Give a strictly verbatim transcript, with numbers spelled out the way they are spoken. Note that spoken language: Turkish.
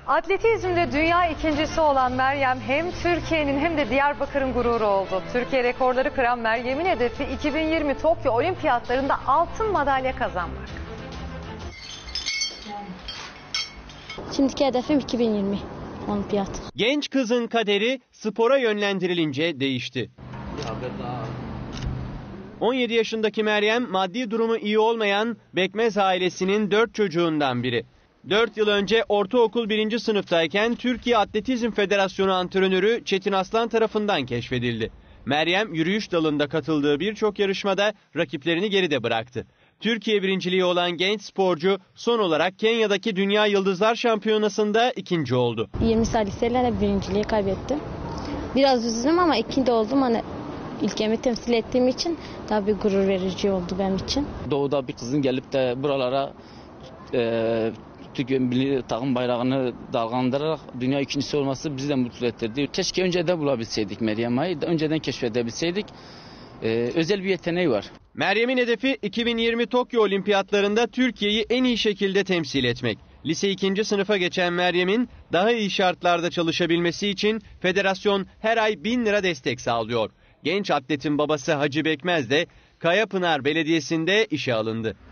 Atletizmde dünya ikincisi olan Meryem hem Türkiye'nin hem de Diyarbakır'ın gururu oldu. Türkiye rekorları kıran Meryem'in hedefi iki bin yirmi Tokyo Olimpiyatlarında altın madalya kazanmak. Şimdiki hedefim iki bin yirmi Olimpiyat. Genç kızın kaderi spora yönlendirilince değişti. on yedi yaşındaki Meryem maddi durumu iyi olmayan Bekmez ailesinin dört çocuğundan biri. dört yıl önce ortaokul birinci sınıftayken Türkiye Atletizm Federasyonu antrenörü Çetin Aslan tarafından keşfedildi. Meryem yürüyüş dalında katıldığı birçok yarışmada rakiplerini geride bıraktı. Türkiye birinciliği olan genç sporcu son olarak Kenya'daki Dünya Yıldızlar Şampiyonası'nda ikinci oldu. yirmi saliselerle birinciliği kaybettim. Biraz üzüldüm ama ikinci oldum. Hani ülkemi temsil ettiğim için tabii gurur verici oldu benim için. Doğuda bir kızın gelip de buralara e, Türkiye milli takım bayrağını dalgalandırarak dünya ikincisi olması bizi de mutlu ettirdi. Keşke önceden bulabilseydik Meryem Ağa'yı, önceden keşfedebilseydik. Ee, özel bir yeteneği var. Meryem'in hedefi iki bin yirmi Tokyo Olimpiyatlarında Türkiye'yi en iyi şekilde temsil etmek. Lise ikinci sınıfa geçen Meryem'in daha iyi şartlarda çalışabilmesi için federasyon her ay bin lira destek sağlıyor. Genç atletin babası Hacı Bekmez de Kayapınar Belediyesi'nde işe alındı.